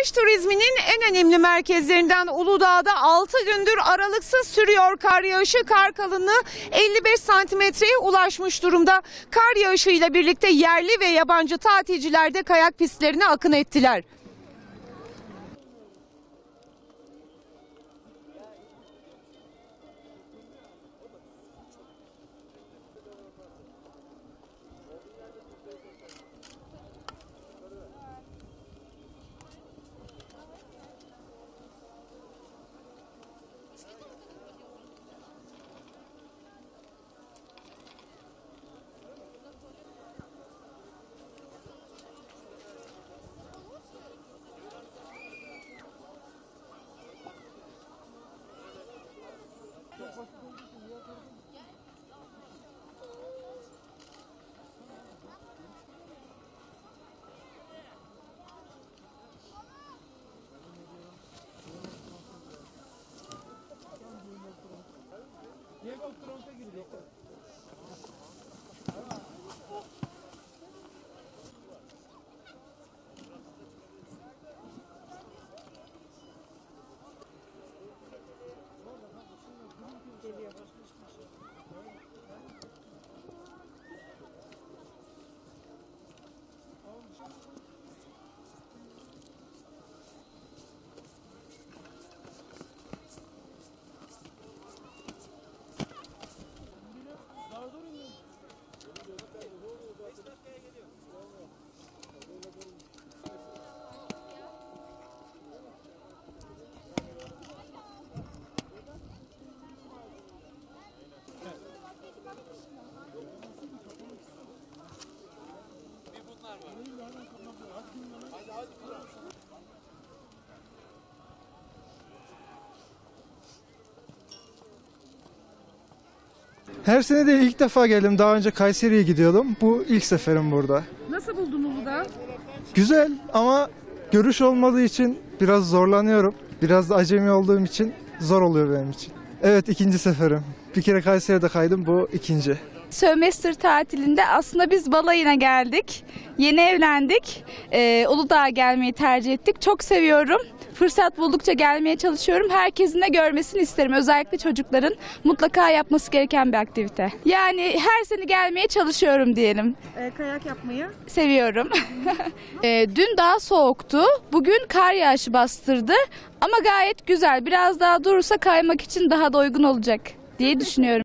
Kış turizminin en önemli merkezlerinden Uludağ'da 6 gündür aralıksız sürüyor kar yağışı. Kar kalınlığı 55 santimetreye ulaşmış durumda. Kar yağışıyla birlikte yerli ve yabancı tatilciler de kayak pistlerine akın ettiler. Her sene de ilk defa geldim. Daha önce Kayseri'ye gidiyordum. Bu ilk seferim burada. Nasıl buldun Uludağ? Güzel ama görüş olmadığı için biraz zorlanıyorum. Biraz da acemi olduğum için zor oluyor benim için. Evet, ikinci seferim. Bir kere Kayseri'de kaydım, bu ikinci. Sömestr tatilinde aslında biz balayına geldik. Yeni evlendik. Uludağ'a gelmeyi tercih ettik. Çok seviyorum. Fırsat buldukça gelmeye çalışıyorum. Herkesin de görmesini isterim. Özellikle çocukların mutlaka yapması gereken bir aktivite. Yani her sene gelmeye çalışıyorum diyelim. Kayak yapmayı? Seviyorum. Dün daha soğuktu. Bugün kar yağışı bastırdı. Ama gayet güzel. Biraz daha durursa kaymak için daha da uygun olacak diye düşünüyorum.